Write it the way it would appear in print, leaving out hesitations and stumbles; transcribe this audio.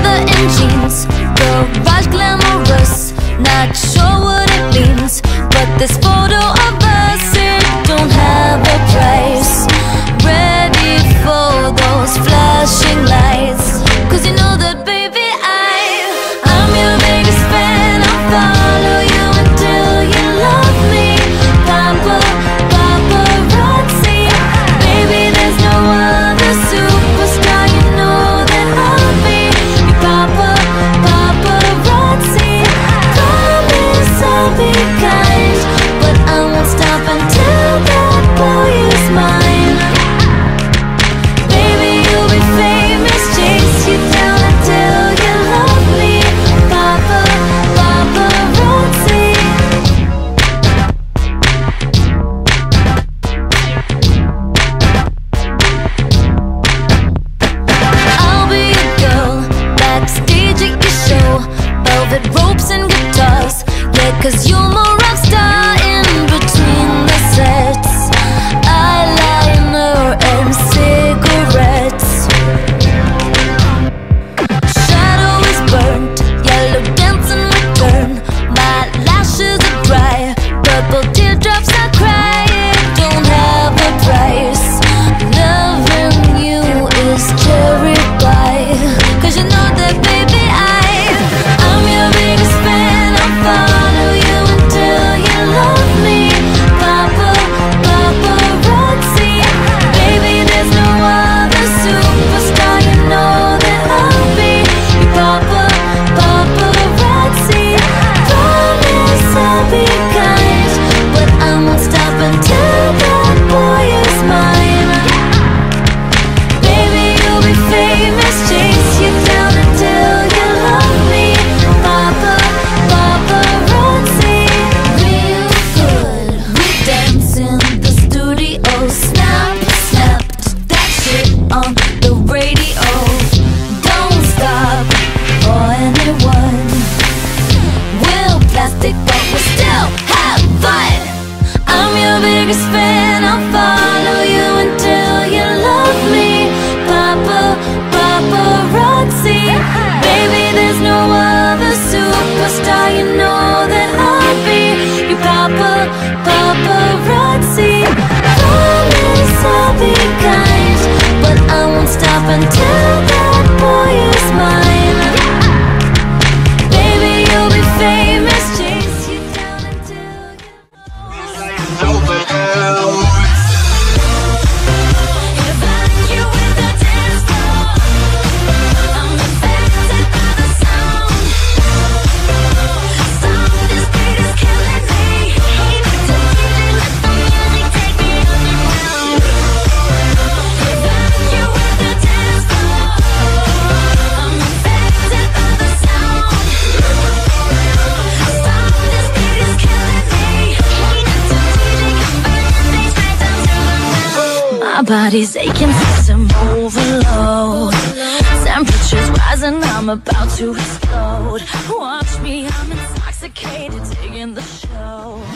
leather and jeans, garage glamorous, not sure what it means, but this photo of us, it don't have a price. Ready for those flashing lights, 'cause you know that baby I'm your biggest fan. I'll follow you until you love me. Papa, paparazzi, baby there's no other superstar. You know that I'll be your papa, paparazzi. Promise I'll be kind, but I won't stop until that boy is mine. Baby you'll be famous, chase you down until you love me. Papa, paparazzi. I'll be a girl backstage at your show, velvet ropes and guitars, yeah, 'cause you're my rock star in between the sets. Eyeliner and cigarettes, shadow is burnt, yellow dancing return. My lashes are dry, purple teardrops I cry. It don't have a price. Loving you is cherry pie, 'cause you know that baby I'm your biggest fan. I'll follow you until you love me. Papa, paparazzi, baby there's no other superstar. You know that I'll be your papa, paparazzi. Promise I'll be kind, but I won't stop until that boy is mine. Baby you'll be famous, chase you down until you love me. Papa, paparazzi. Real good, we dance in the studio. Snap, snap, that shit on the radio. Don't stop for anyone. We'll plastic but we still have fun. I'm your biggest fan. I'll follow you until you love me. Papa, paparazzi, baby there's no other superstar. You know that I'll be your papa, paparazzi. Promise I'll be kind, but I won't stop until that boy is mine. Baby you'll be famous, chase you down until you with the dance floor. I'm affected by the sound. Sound is beat is killing me. To let the music take me underground. You with the dance floor. I'm affected by the sound. Sound is beat is killing me. My body's aching, system overload. Temperature's rising, I'm about to explode. Watch me, I'm intoxicated, digging the show.